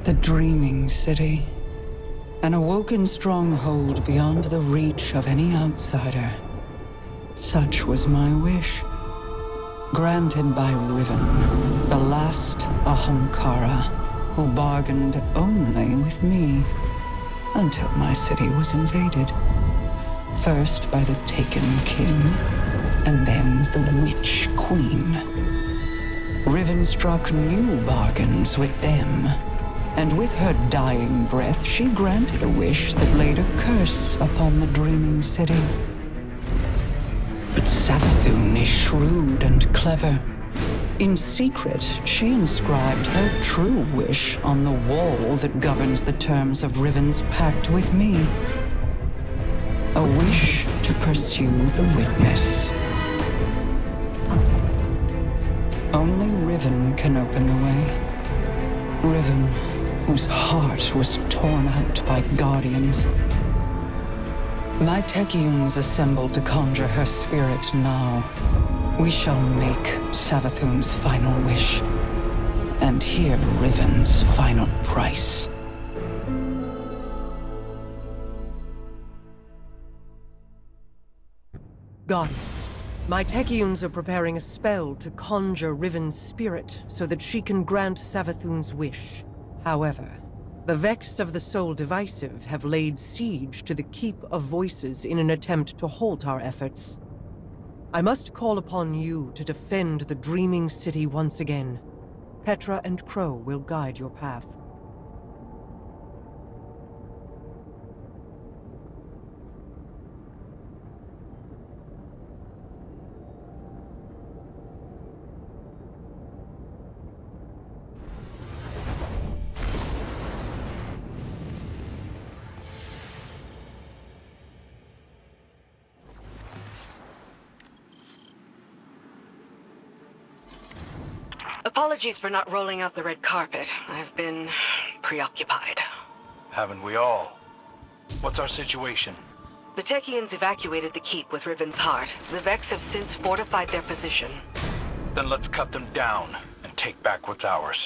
The Dreaming City. An awoken stronghold beyond the reach of any outsider. Such was my wish. Granted by Riven, the last Ahamkara, who bargained only with me, until my city was invaded. First by the Taken King, and then the Witch Queen. Riven struck new bargains with them, and with her dying breath she granted a wish that laid a curse upon the Dreaming City. But Savathun is shrewd and clever. In secret, she inscribed her true wish on the wall that governs the terms of Riven's pact with me. A wish to pursue the Witness. Only Riven can open the way. Riven, whose heart was torn out by Guardians. My Techeuns assembled to conjure her spirit now. We shall make Savathun's final wish, and hear Riven's final price. Got it. My Techeuns are preparing a spell to conjure Riven's spirit so that she can grant Savathun's wish. However, the Vex of the Soul Divisive have laid siege to the Keep of Voices in an attempt to halt our efforts. I must call upon you to defend the Dreaming City once again. Petra and Crow will guide your path. Apologies for not rolling out the red carpet. I've been preoccupied. Haven't we all? What's our situation? The Techeuns evacuated the keep with Riven's heart. The Vex have since fortified their position. Then let's cut them down and take back what's ours.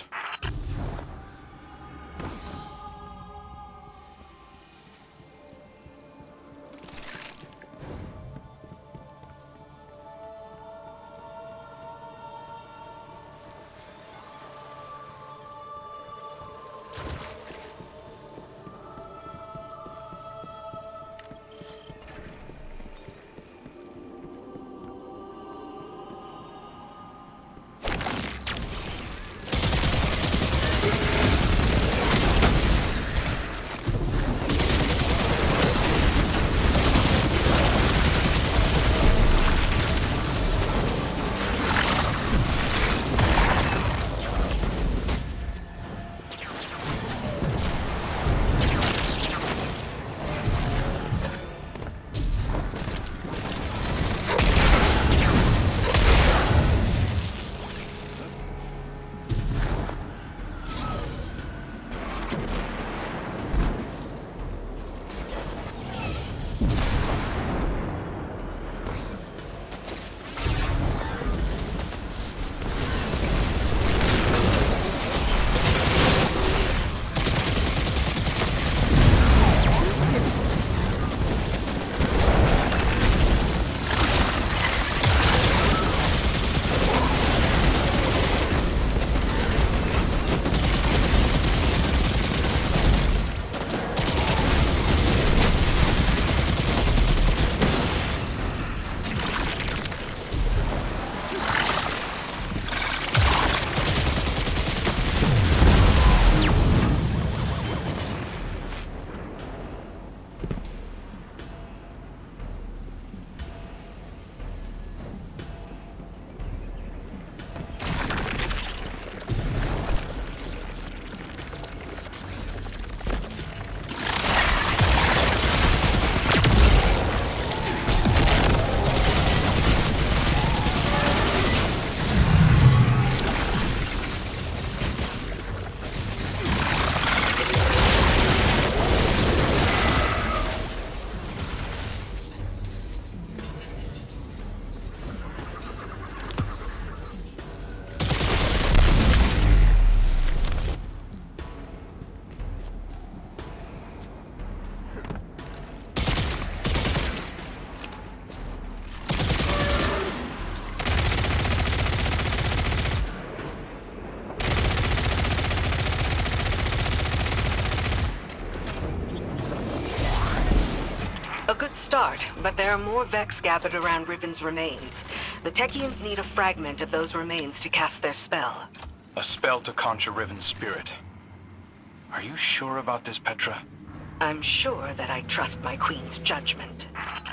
A good start, but there are more Vex gathered around Riven's remains. The Techeuns need a fragment of those remains to cast their spell. A spell to conjure Riven's spirit. Are you sure about this, Petra? I'm sure that I trust my queen's judgment.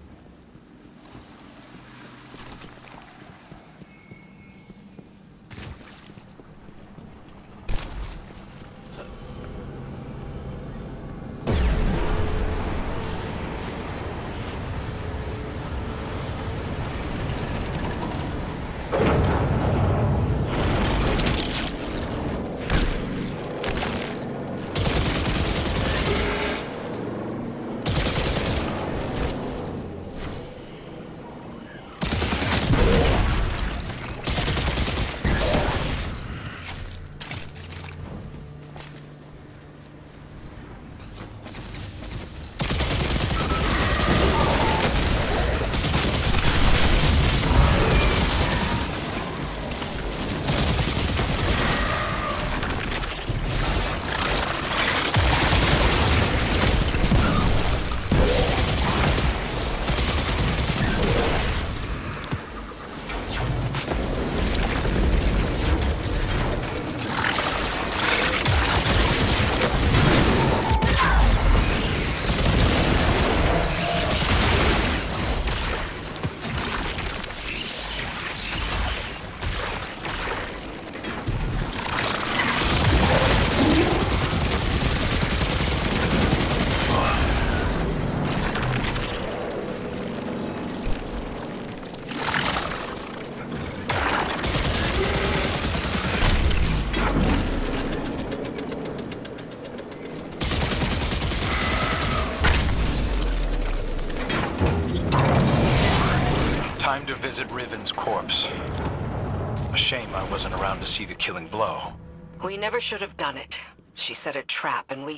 Time to visit Riven's corpse. A shame I wasn't around to see the killing blow. We never should have done it. She set a trap and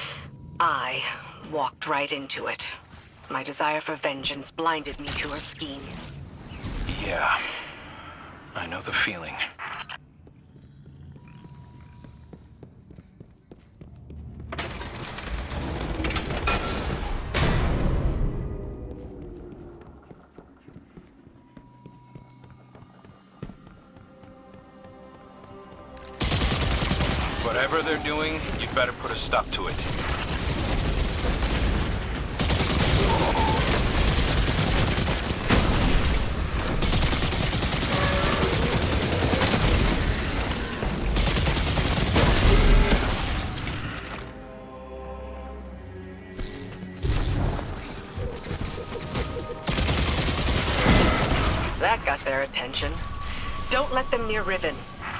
I walked right into it. My desire for vengeance blinded me to her schemes. Yeah, I know the feeling. Whatever they're doing, you'd better put a stop to it. That got their attention. Don't let them near Riven.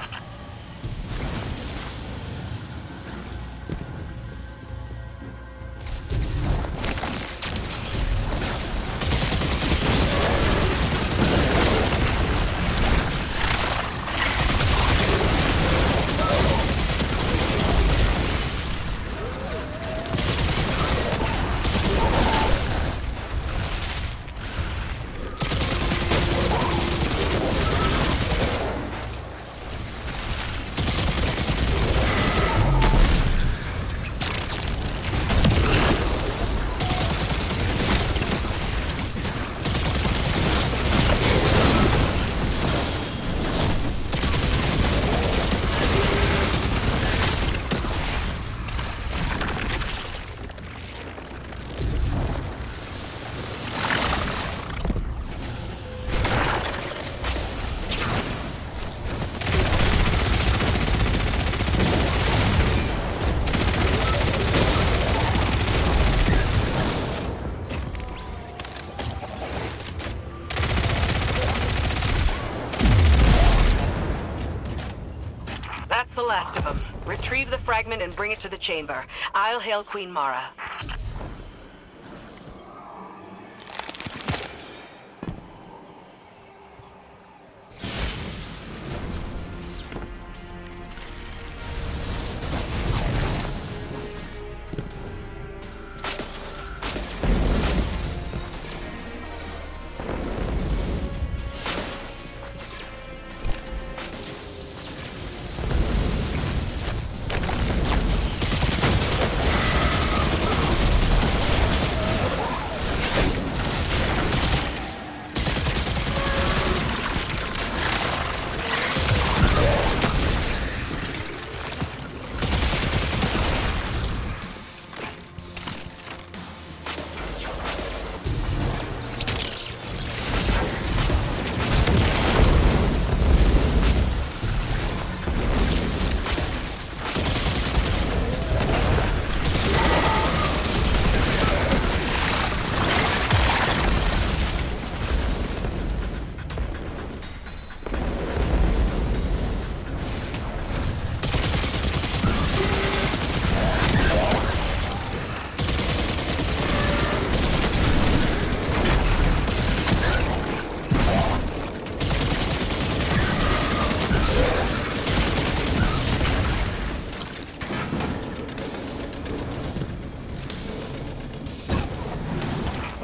That's the last of them. Retrieve the fragment and bring it to the chamber. I'll hail Queen Mara.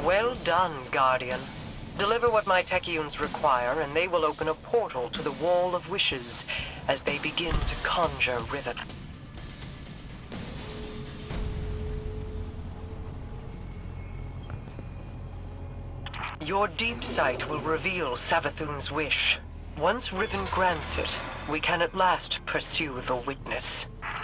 Well done, Guardian. Deliver what my Techeuns require, and they will open a portal to the Wall of Wishes as they begin to conjure Riven. Your deep sight will reveal Savathun's wish. Once Riven grants it, we can at last pursue the witness.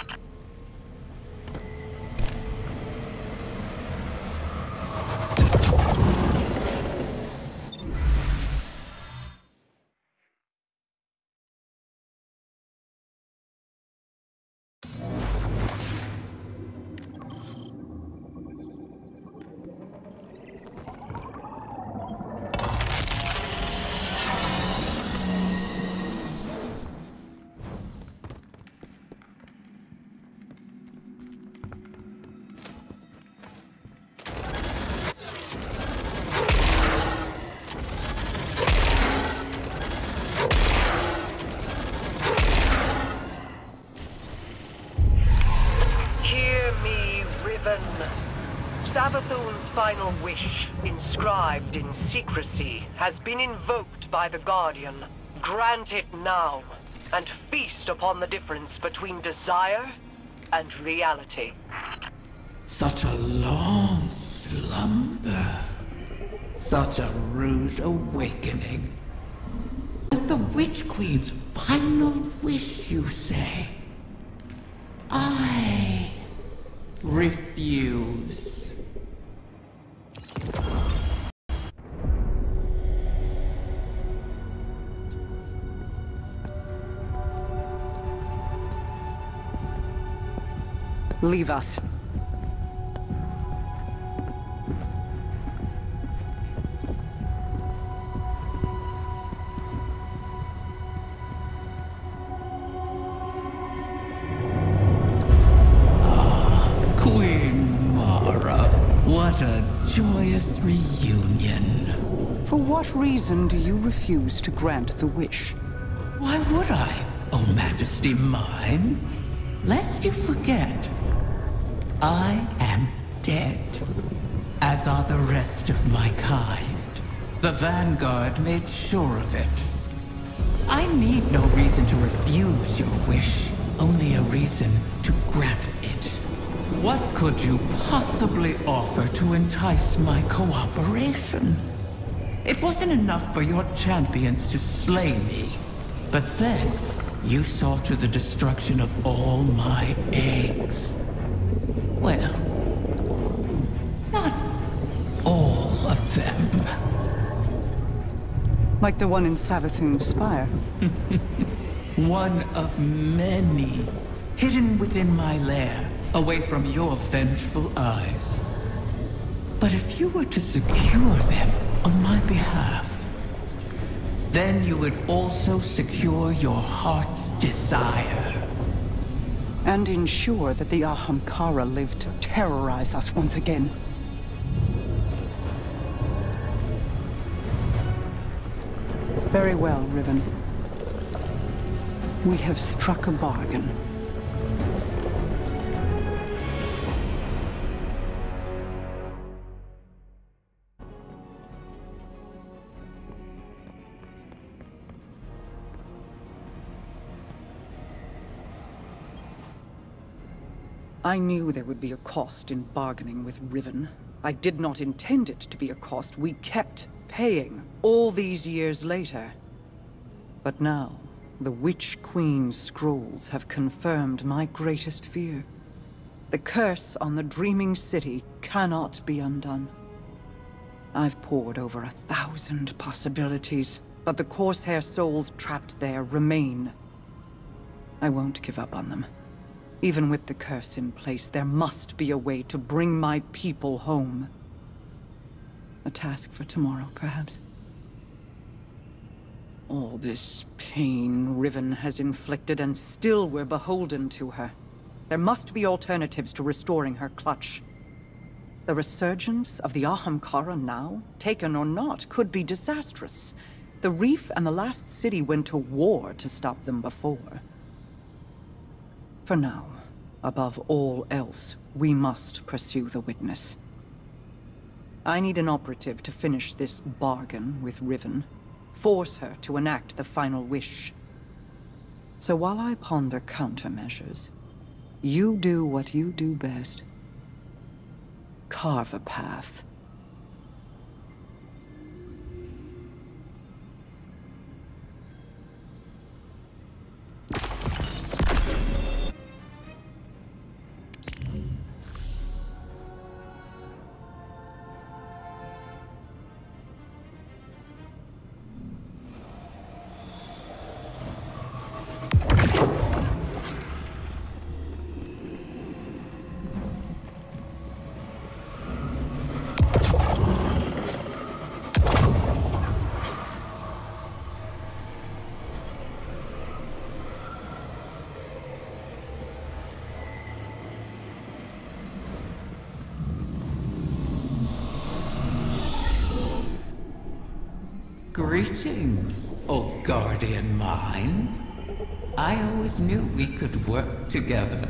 Savathun's final wish, inscribed in secrecy, has been invoked by the Guardian. Grant it now, and feast upon the difference between desire and reality. Such a long slumber. Such a rude awakening. And the Witch Queen's final wish, you say? I refuse. Leave us. Queen Mara, what a joyous reunion. For what reason do you refuse to grant the wish? Why would I, O Majesty mine? Lest you forget, I am dead, as are the rest of my kind. The Vanguard made sure of it. I need no reason to refuse your wish, only a reason to grant it. What could you possibly offer to entice my cooperation? It wasn't enough for your champions to slay me, but then you saw to the destruction of all my eggs. Well, not all of them. Like the one in Savathun's spire. One of many, hidden within my lair, away from your vengeful eyes. But if you were to secure them on my behalf, then you would also secure your heart's desire. And ensure that the Ahamkara live to terrorize us once again. Very well, Riven. We have struck a bargain. I knew there would be a cost in bargaining with Riven. I did not intend it to be a cost we kept paying all these years later. But now, the Witch Queen's scrolls have confirmed my greatest fear. The curse on the Dreaming City cannot be undone. I've pored over 1,000 possibilities, but the Corsair souls trapped there remain. I won't give up on them. Even with the curse in place, there must be a way to bring my people home. A task for tomorrow, perhaps. All this pain Riven has inflicted, and still we're beholden to her. There must be alternatives to restoring her clutch. The resurgence of the Ahamkara now, taken or not, could be disastrous. The Reef and the last city went to war to stop them before. For now, above all else, we must pursue the witness. I need an operative to finish this bargain with Riven. Force her to enact the final wish. So while I ponder countermeasures, you do what you do best. Carve a path. Greetings, O guardian mine. I always knew we could work together.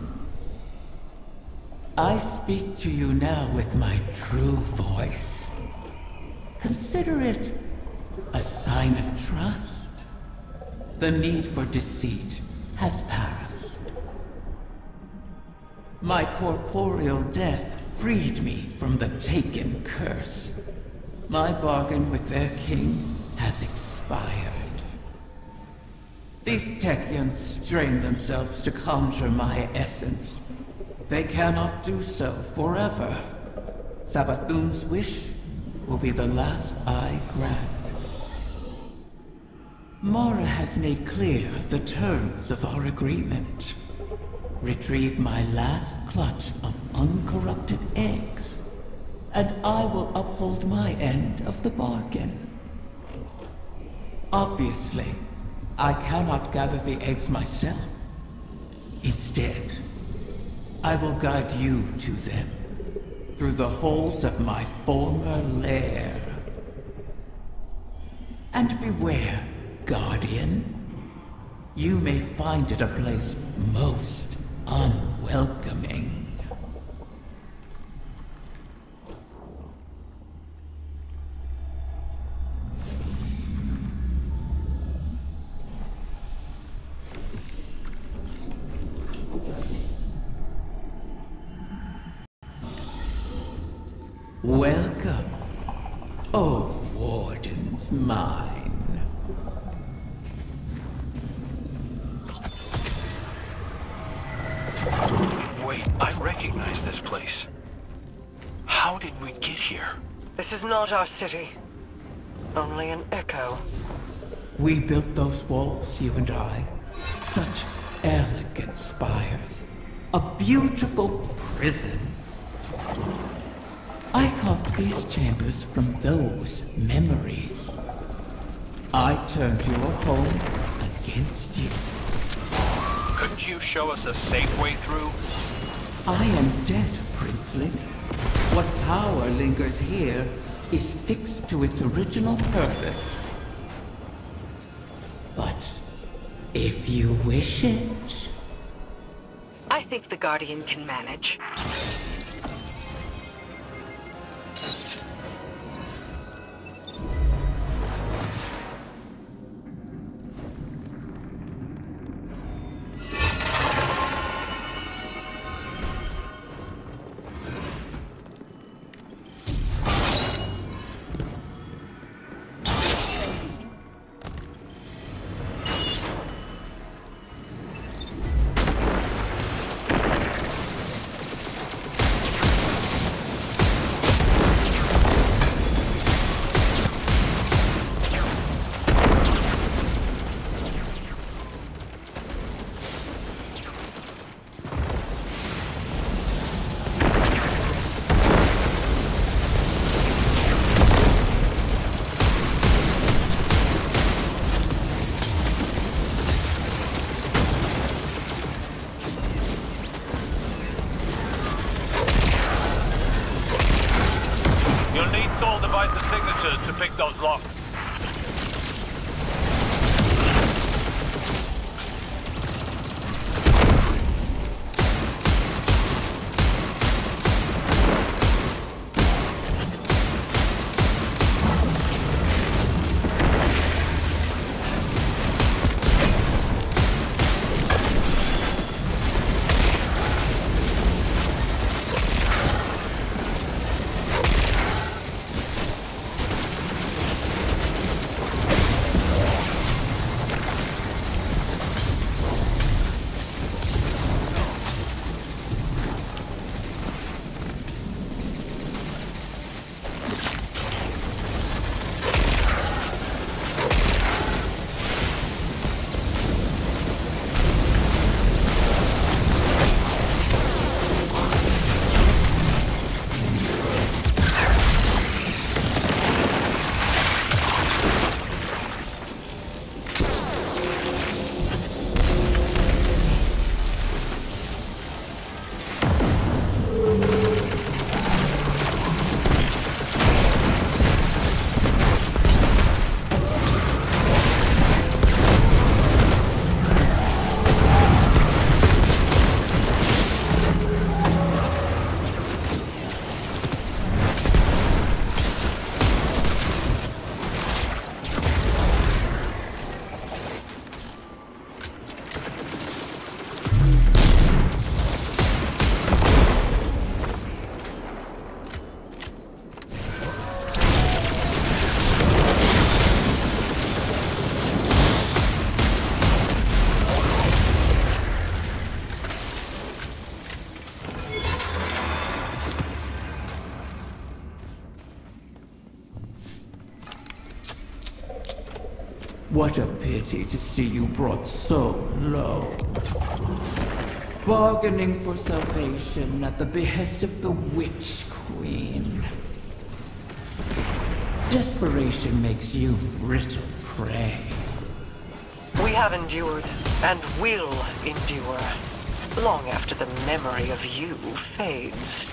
I speak to you now with my true voice. Consider it a sign of trust. The need for deceit has passed. My corporeal death freed me from the Taken curse. My bargain with their king has expired. These Techeuns strain themselves to conjure my essence. They cannot do so forever. Savathun's wish will be the last I grant. Mara has made clear the terms of our agreement. Retrieve my last clutch of uncorrupted eggs, and I will uphold my end of the bargain. Obviously, I cannot gather the eggs myself. Instead, I will guide you to them through the holes of my former lair. And beware, Guardian. You may find it a place most unwelcoming. Welcome, O Warden's mine. Wait, I recognize this place. How did we get here? This is not our city. Only an echo. We built those walls, you and I. Such elegant spires. A beautiful prison. I carved these chambers from those memories. I turned your home against you. Couldn't you show us a safe way through? I am dead, Princeling. What power lingers here is fixed to its original purpose. But if you wish it... I think the Guardian can manage. You'll need Soul Device's signatures to pick those locks. What a pity to see you brought so low. Bargaining for salvation at the behest of the Witch Queen. Desperation makes you brittle prey. We have endured, and will endure, long after the memory of you fades.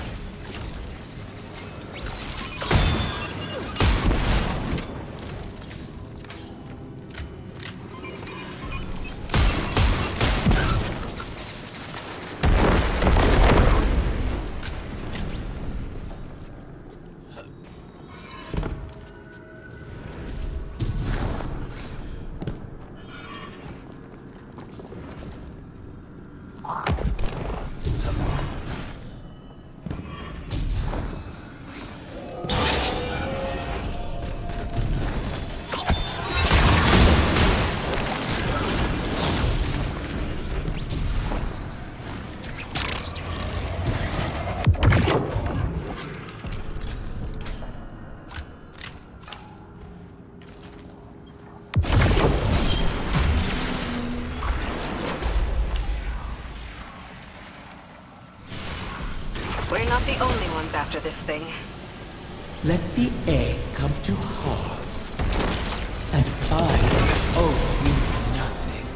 We're not the only ones after this thing. Let the egg come to harm, and I owe you nothing.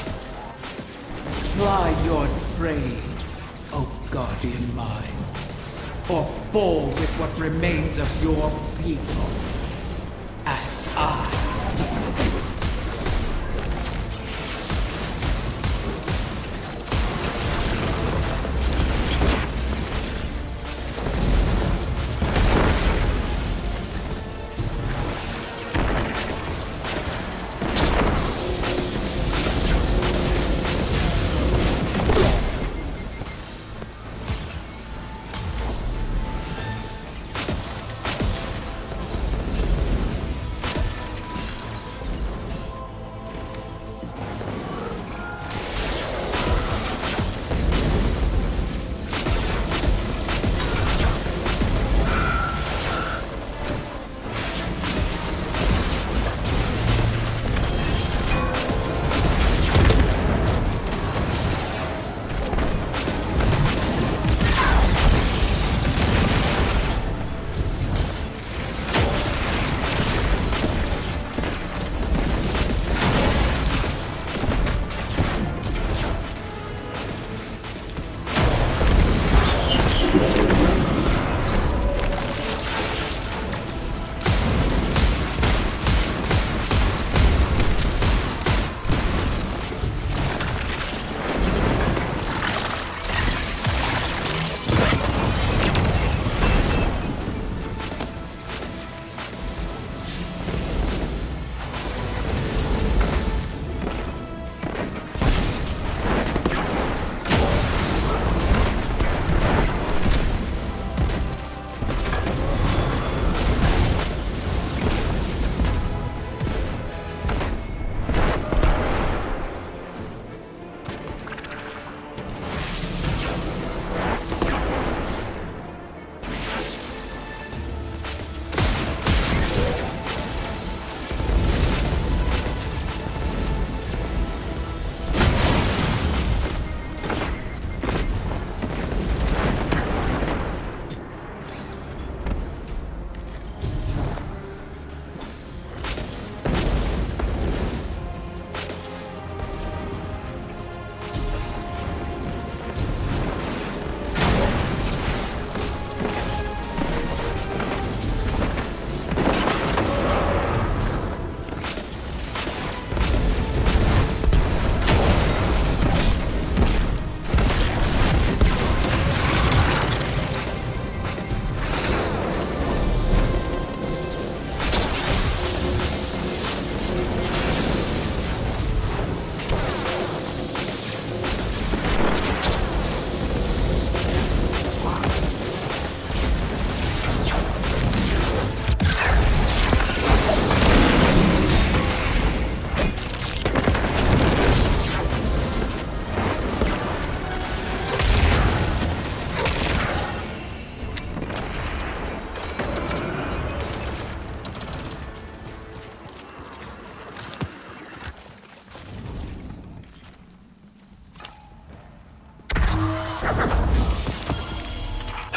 Ply your trade, O guardian mine, or fall with what remains of your people, as I do.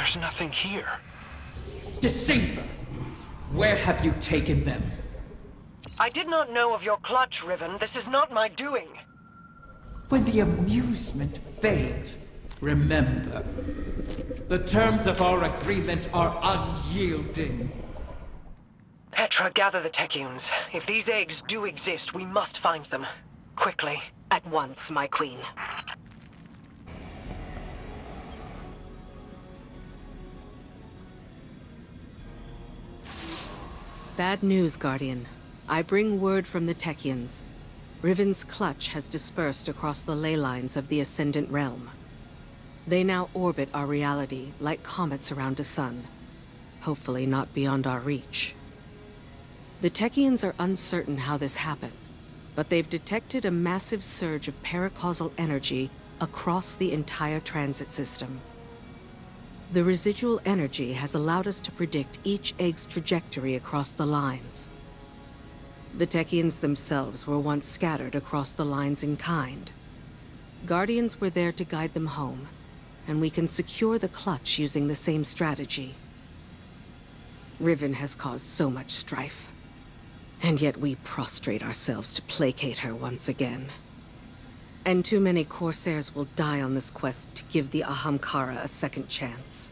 There's nothing here. Deceiver! Where have you taken them? I did not know of your clutch, Riven. This is not my doing. When the amusement fades, remember, the terms of our agreement are unyielding. Petra, gather the Techeuns. If these eggs do exist, we must find them. Quickly. At once, my queen. Bad news, Guardian. I bring word from the Techeuns. Riven's clutch has dispersed across the ley lines of the Ascendant Realm. They now orbit our reality like comets around a sun. Hopefully not beyond our reach. The Techeuns are uncertain how this happened, but they've detected a massive surge of paracausal energy across the entire transit system. The residual energy has allowed us to predict each egg's trajectory across the lines. The Techeuns themselves were once scattered across the lines in kind. Guardians were there to guide them home, and we can secure the clutch using the same strategy. Riven has caused so much strife, and yet we prostrate ourselves to placate her once again. And too many Corsairs will die on this quest to give the Ahamkara a second chance.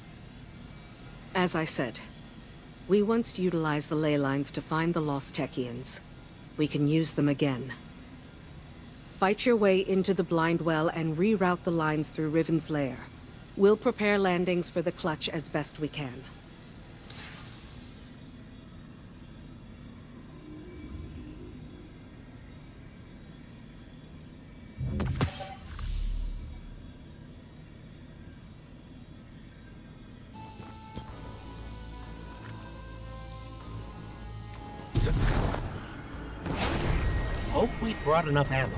As I said, we once utilized the ley lines to find the lost Techeuns. We can use them again. Fight your way into the Blind Well and reroute the lines through Riven's lair. We'll prepare landings for the clutch as best we can. Hope we brought enough ammo.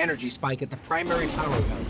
energy spike at the primary power gun.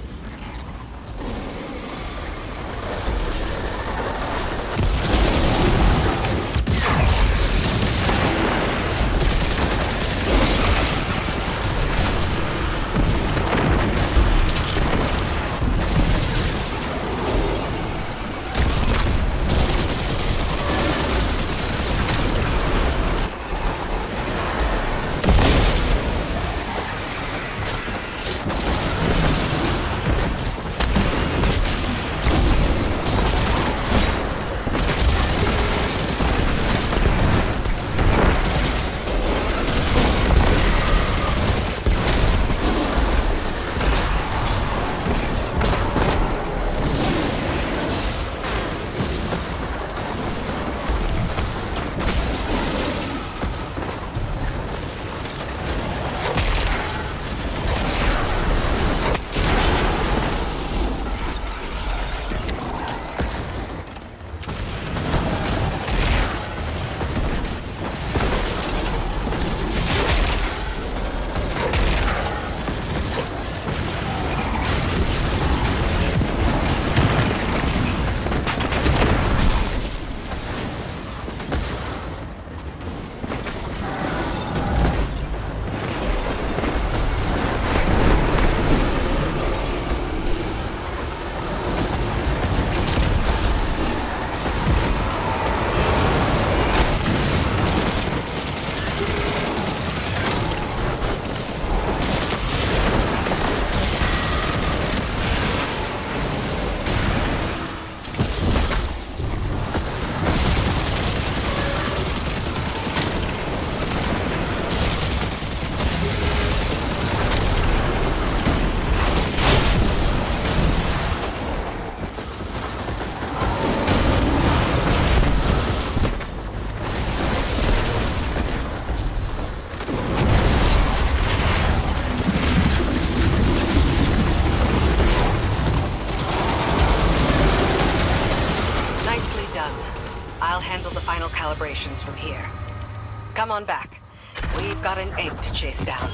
Calibrations from here. Come on back. We've got an egg to chase down.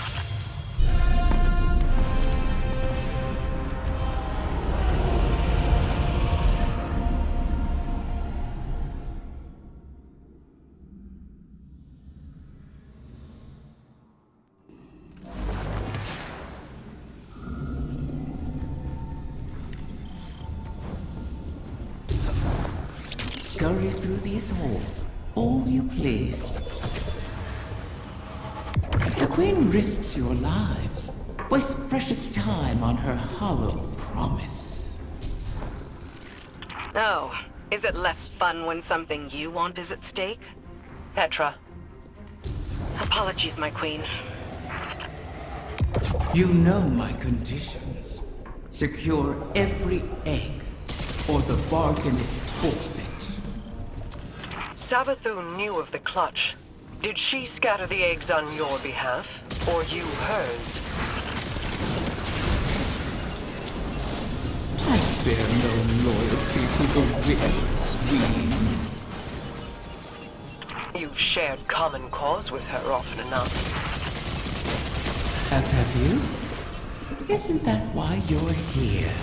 Scurry through these halls, all you please. The Queen risks your lives, wastes precious time on her hollow promise. Oh, is it less fun when something you want is at stake? Petra. Apologies, my queen. You know my conditions. Secure every egg, or the bargain is forfeit. Savathun knew of the clutch. Did she scatter the eggs on your behalf, or you hers? I bear no loyalty to the wish, Queen. You've shared common cause with her often enough. As have you? Isn't that why you're here?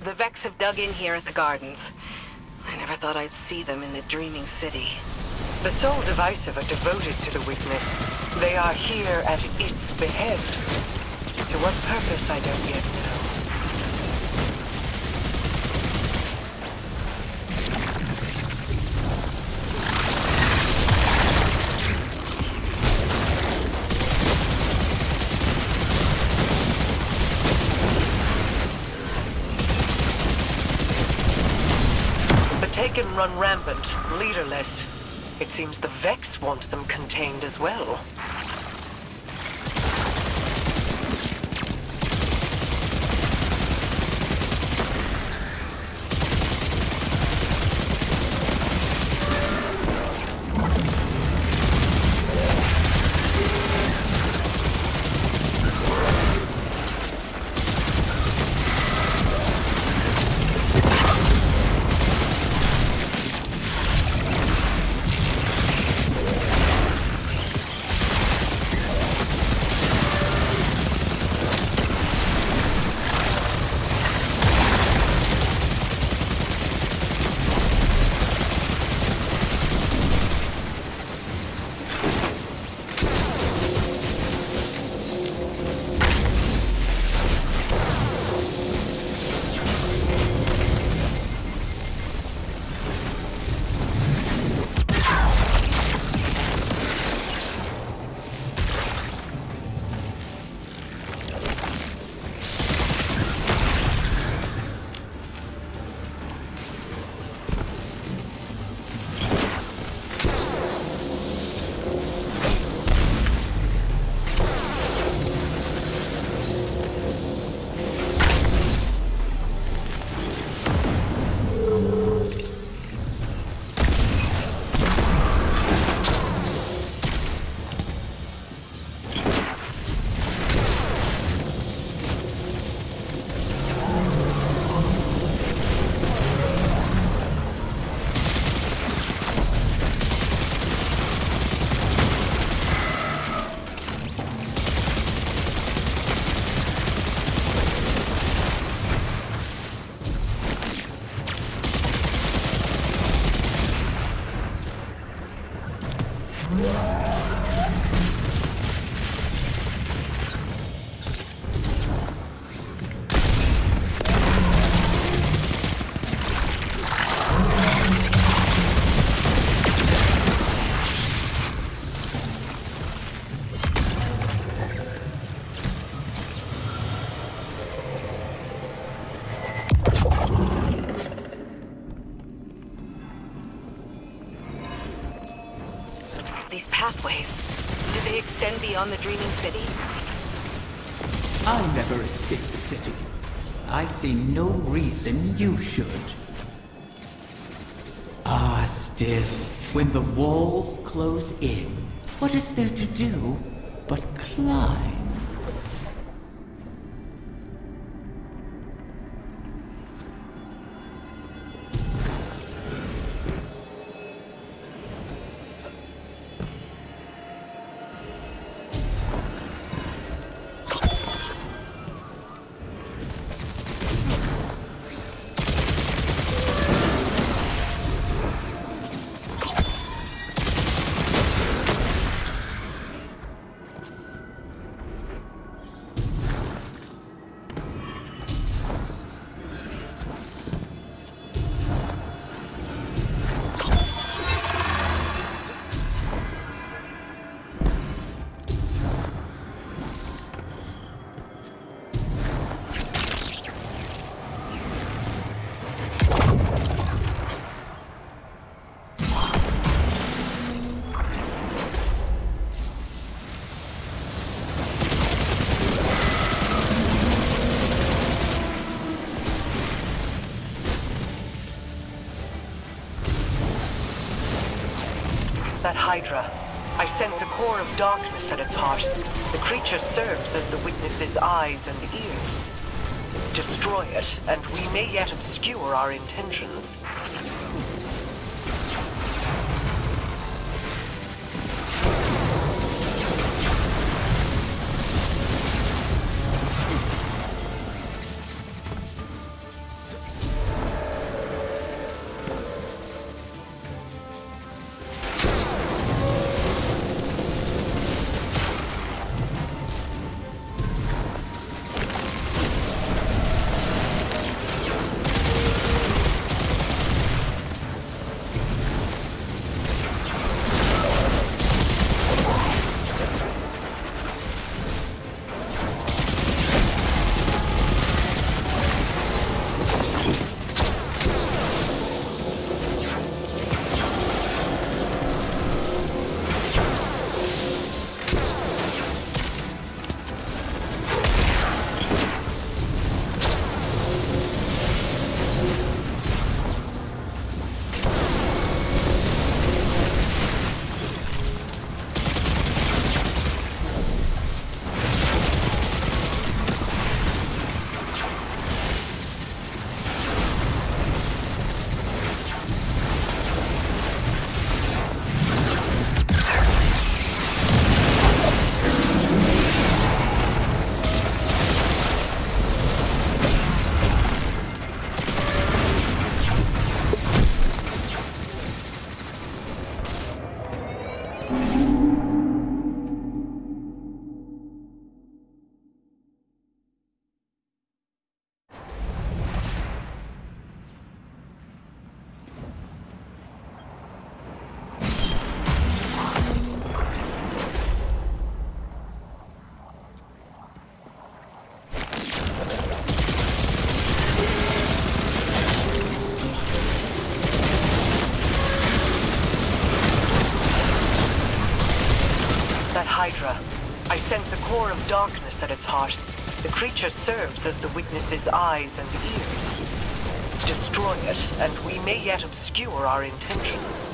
The Vex have dug in here at the Gardens. I never thought I'd see them in the Dreaming City. The Soul Divisive are devoted to the Witness. They are here at its behest. To what purpose, I don't yet know. Taken run rampant, leaderless. It seems the Vex want them contained as well. These pathways, do they extend beyond the Dreaming City? I never escaped the city. I see no reason you should. Ah, still, when the walls close in, what is there to do but climb? That Hydra. I sense a core of darkness at its heart. The creature serves as the Witness's eyes and ears. Destroy it, and we may yet obscure our intentions. Hydra. I sense a core of darkness at its heart. The creature serves as the witness's eyes and ears. Destroy it, and we may yet obscure our intentions.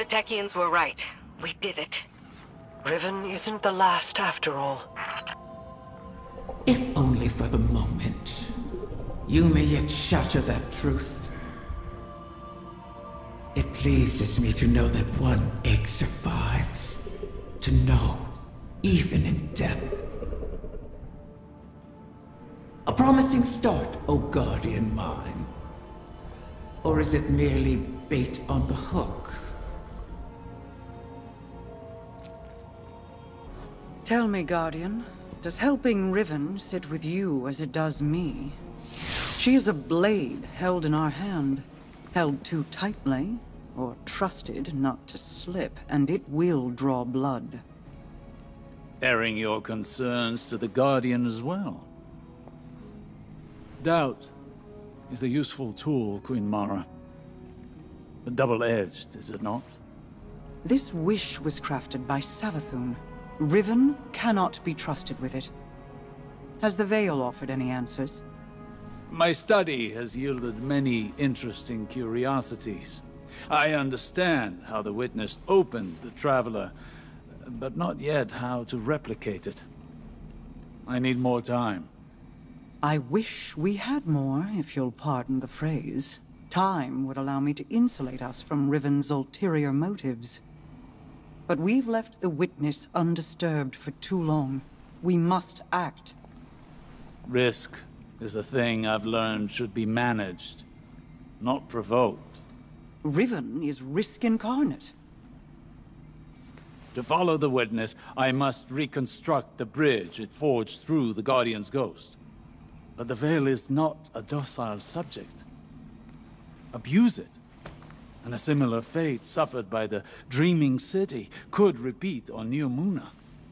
Techians were right. We did it. Riven isn't the last after all. If only for the moment. You may yet shatter that truth. It pleases me to know that one egg survives. To know, even in death. A promising start, O guardian mine. Or is it merely bait on the hook? Tell me, Guardian, does helping Riven sit with you as it does me? She is a blade held in our hand, held too tightly, or trusted not to slip, and it will draw blood. Airing your concerns to the Guardian as well. Doubt is a useful tool, Queen Mara. Double-edged, is it not? This wish was crafted by Savathun. Riven cannot be trusted with it. Has the Veil offered any answers? My study has yielded many interesting curiosities. I understand how the Witness opened the Traveler, but not yet how to replicate it. I need more time. I wish we had more, if you'll pardon the phrase. Time would allow me to insulate us from Riven's ulterior motives. But we've left the Witness undisturbed for too long. We must act. Risk is a thing I've learned should be managed, not provoked. Riven is risk incarnate. To follow the Witness, I must reconstruct the bridge it forged through the Guardian's ghost. But the Veil is not a docile subject. Abuse it, and a similar fate suffered by the Dreaming City could repeat on New Muna.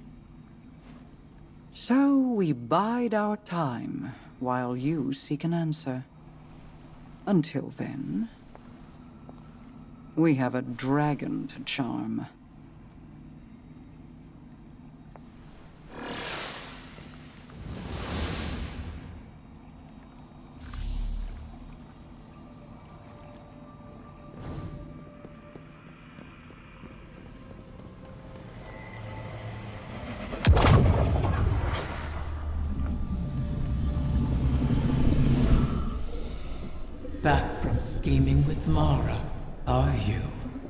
So we bide our time, while you seek an answer. Until then, we have a dragon to charm. Back from scheming with Mara, are you?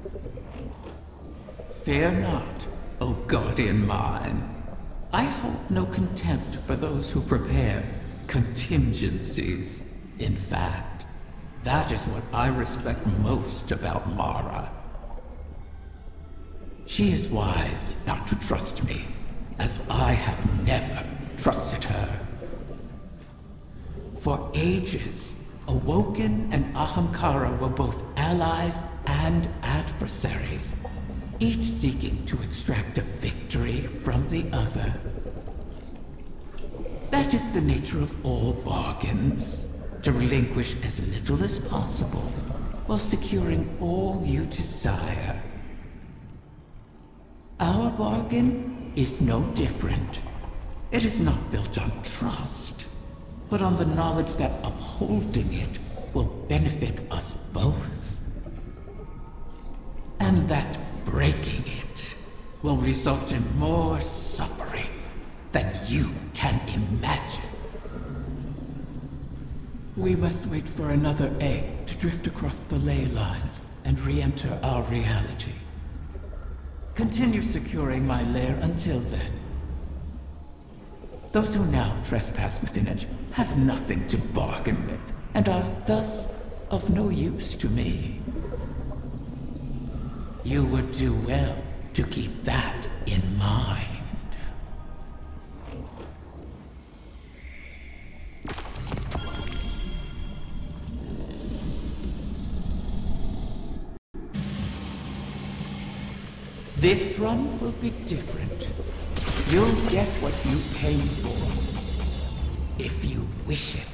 Fear not, O guardian mine. I hold no contempt for those who prepare contingencies. In fact, that is what I respect most about Mara. She is wise not to trust me, as I have never trusted her. For ages, Awoken and Ahamkara were both allies and adversaries, each seeking to extract a victory from the other. That is the nature of all bargains, to relinquish as little as possible, while securing all you desire. Our bargain is no different. It is not built on trust, but on the knowledge that upholding it will benefit us both. And that breaking it will result in more suffering than you can imagine. We must wait for another egg to drift across the ley lines and re-enter our reality. Continue securing my lair until then. Those who now trespass within it have nothing to bargain with, and are thus of no use to me. You would do well to keep that in mind. This run will be different. You'll get what you came for, if you wish it.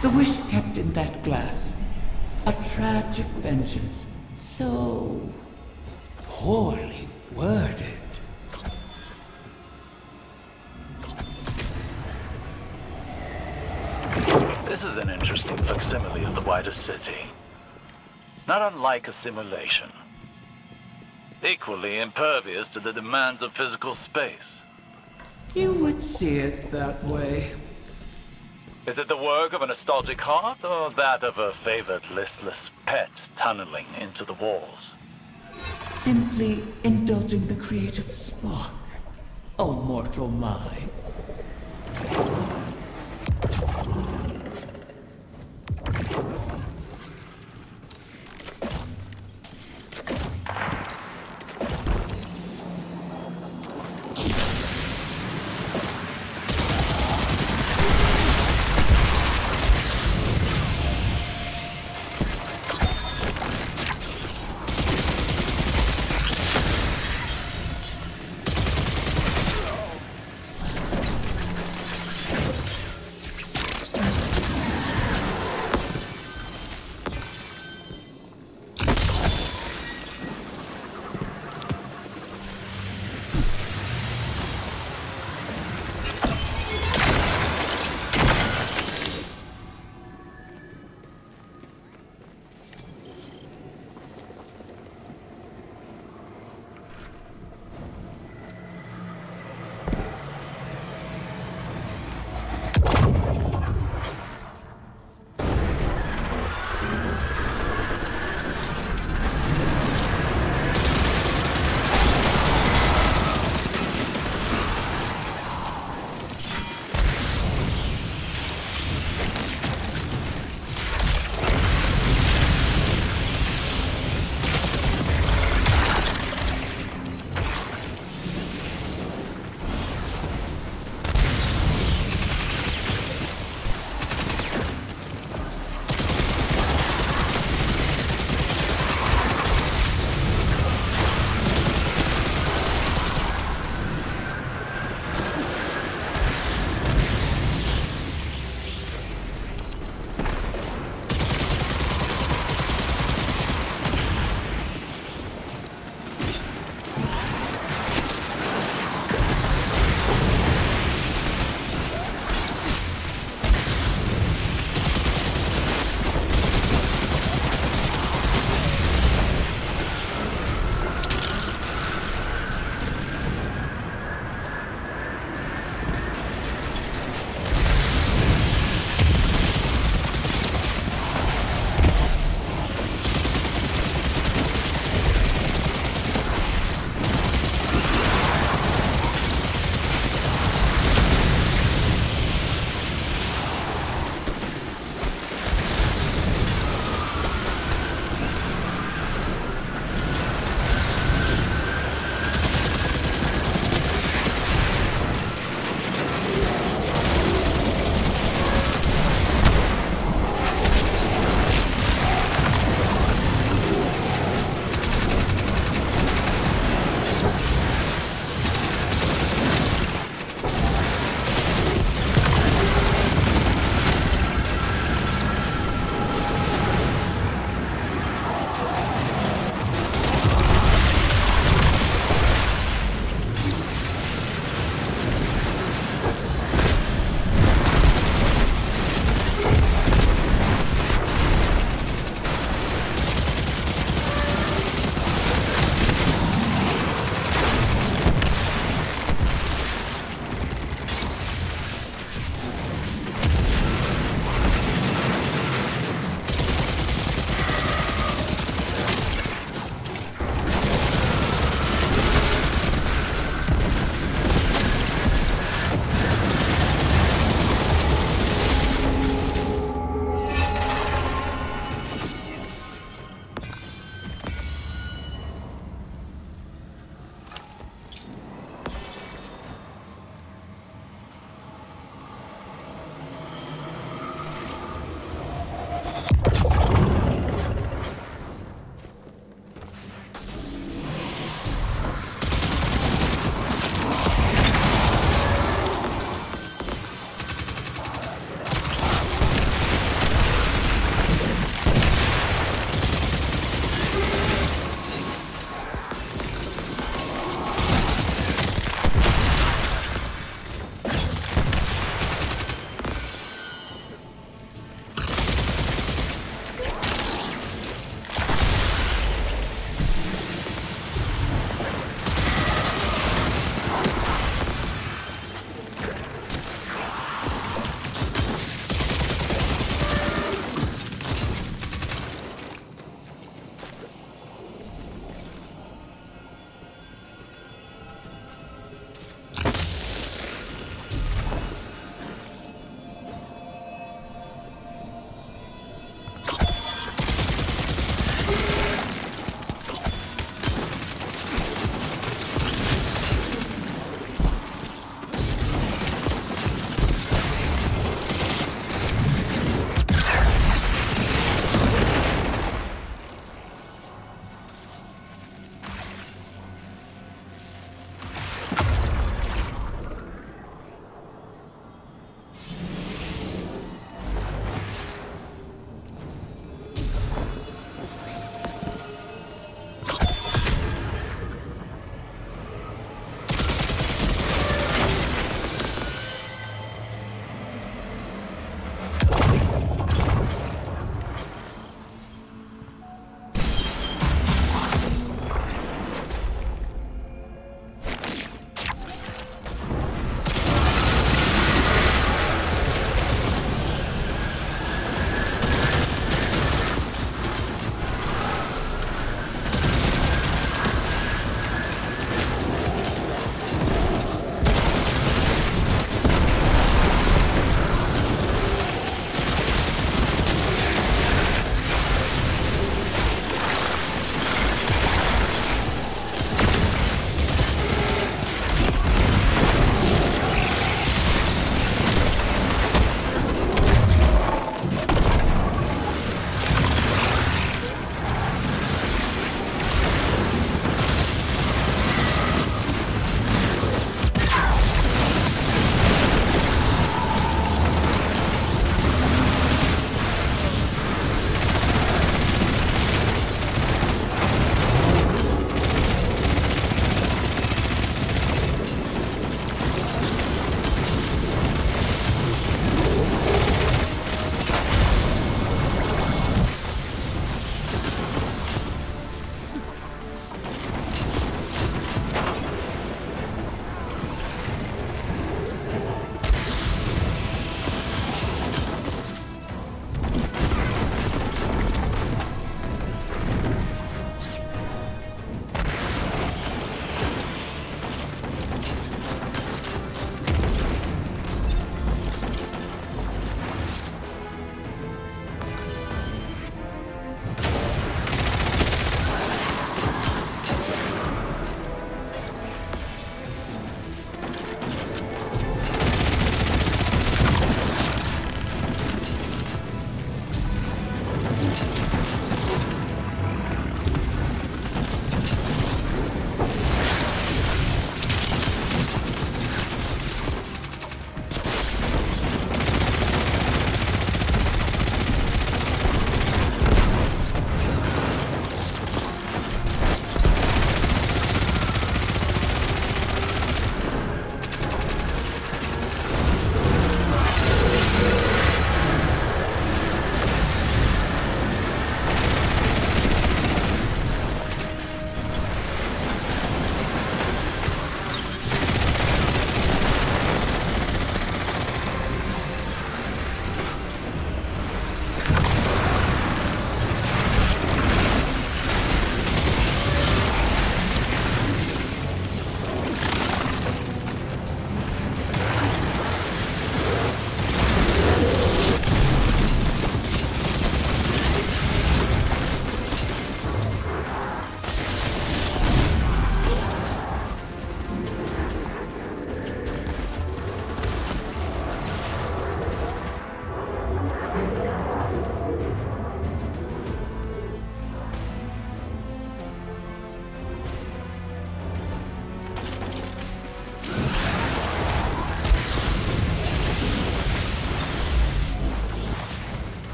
The wish kept in that glass. A tragic vengeance. So poorly worded. This is an interesting facsimile of the wider city. Not unlike a simulation. Equally impervious to the demands of physical space. You would see it that way. Is it the work of a nostalgic heart, or that of a favored listless pet tunneling into the walls? Simply indulging the creative spark, O mortal mind.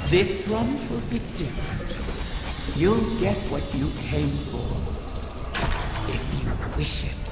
This run will be different. You'll get what you came for, if you wish it.